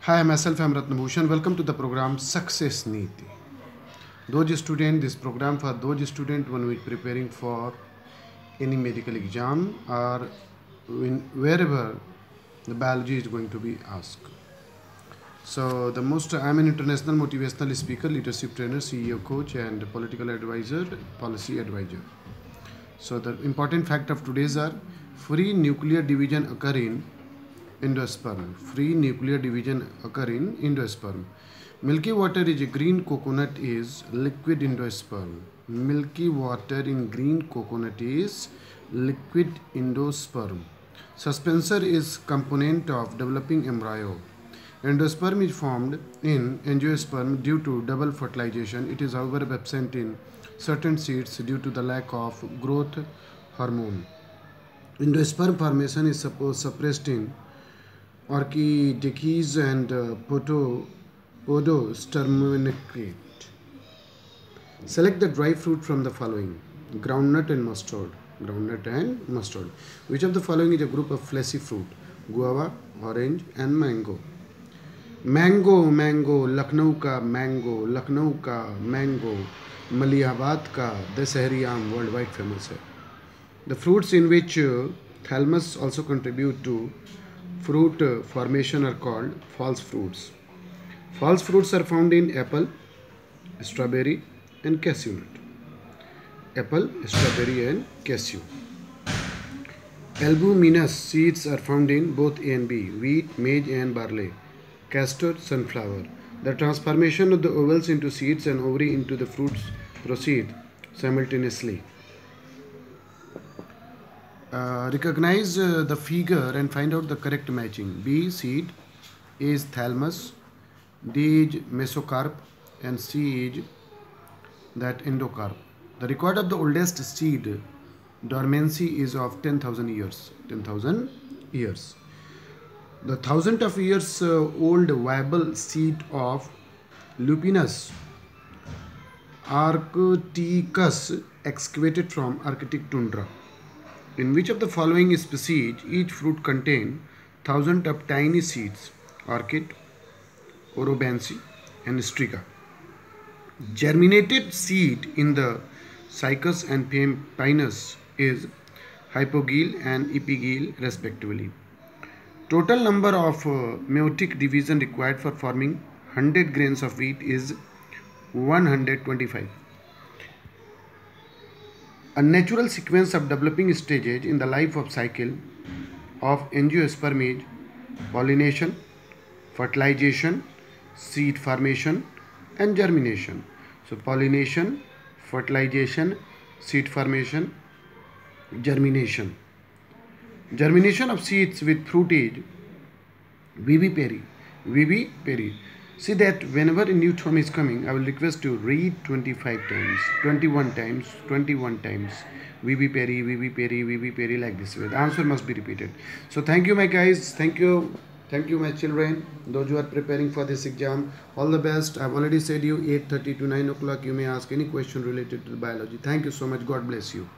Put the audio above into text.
Hi, myself am Ratnabhushan. Welcome to the program Success Niti. Those students, this program for those students when we preparing for any medical exam or wherever the biology is going to be asked. So I'm an international motivational speaker, leadership trainer, CEO coach, and political advisor, policy advisor. So the important fact of today's are free nuclear division occur in endosperm. Free nuclear division occur in endosperm. Milky water is a green coconut is liquid endosperm. Milky water in green coconut is liquid endosperm. Suspensor is component of developing embryo. Endosperm is formed in angiosperm due to double fertilization. It is however absent in certain seeds due to the lack of growth hormone. Endosperm formation is suppressed in Orchideces and Podosterminacate. Select the dry fruit from the following: groundnut and mustard. Groundnut and mustard. Which of the following is a group of fleshy fruit? Guava, orange, and mango. Mango, Lucknow ka mango, Malihabad ka Dasahari aam worldwide famous hai. The fruits in which thalamus also contribute to fruit formation are called false fruits. False fruits are found in apple, strawberry, and cashew nut. Apple, strawberry, and cashew. Albuminous seeds are found in both A and B, wheat, maize, and barley. Castor, sunflower. The transformation of the ovals into seeds and ovary into the fruits proceed simultaneously. Recognize the figure and find out the correct matching. B, seed. A is thalamus. D is mesocarp. And C is that endocarp. The record of the oldest seed dormancy is of 10,000 years. 10,000 years. The thousand of years old viable seed of Lupinus arcticus excavated from Arctic tundra. In which of the following species each fruit contain thousands of tiny seeds? Orchid, Orobancy, and Striga. Germinated seed in the Cycas and Pinus is hypogyle and epigyle respectively. Total number of meiotic division required for forming 100 grains of wheat is 125. A natural sequence of developing stages in the life of cycle of angiosperm is pollination, fertilization, seed formation, and germination. So pollination, fertilization, seed formation, germination. Germination of seeds with fruit is vivipary. Vivipary. See that whenever a new term is coming, I will request to read 25 times, 21 times. Vivipary, like this way. The answer must be repeated. So thank you, my guys. Thank you, my children. Those who are preparing for this exam, all the best. I've already said you 8:30 to 9 o'clock. You may ask any question related to the biology. Thank you so much. God bless you.